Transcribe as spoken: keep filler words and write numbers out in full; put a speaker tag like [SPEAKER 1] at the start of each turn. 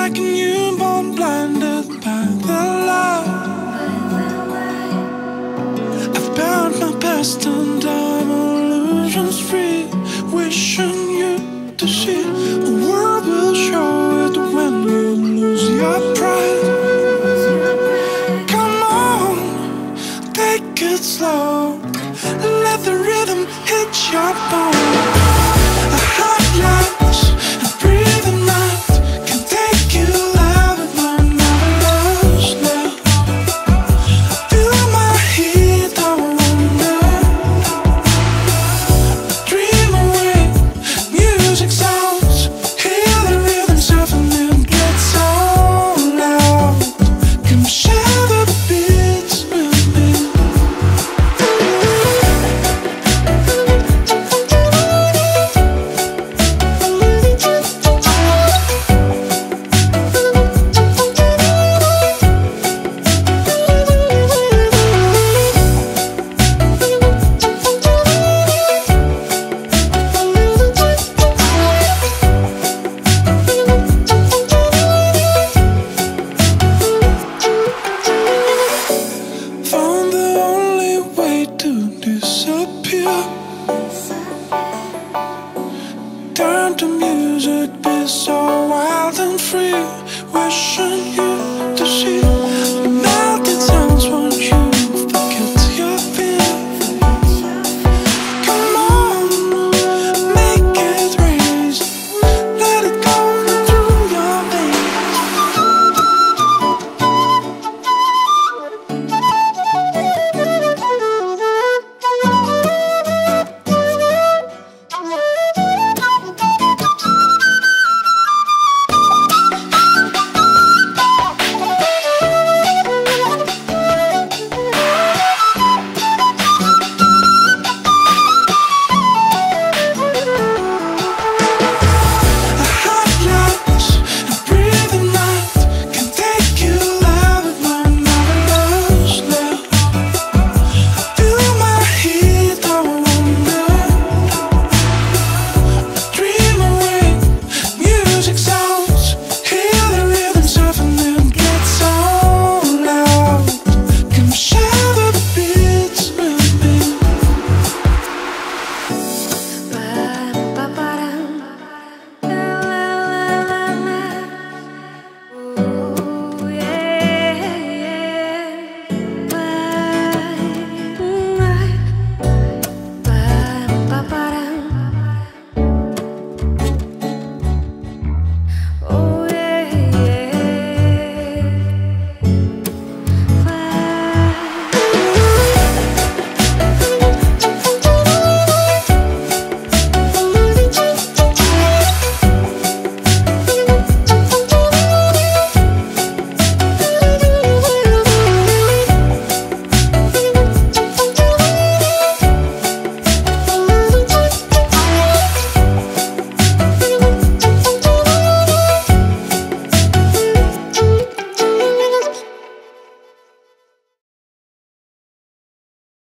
[SPEAKER 1] like a newborn blinded by the light. I've burned my past and I'm illusions free, wishing you to see. A world will show it when you lose your pride. Come on, take it slow, let the rhythm hit your bone. A hot lights and breathing night can take you live and we're never lost now. Feel my heat, I wonder. Dream away, music sounds, hear the rhythm surfing and get so loud. Come share the beats with me. Found the only way to disappear. Turn to music, be so wild and free. Wishing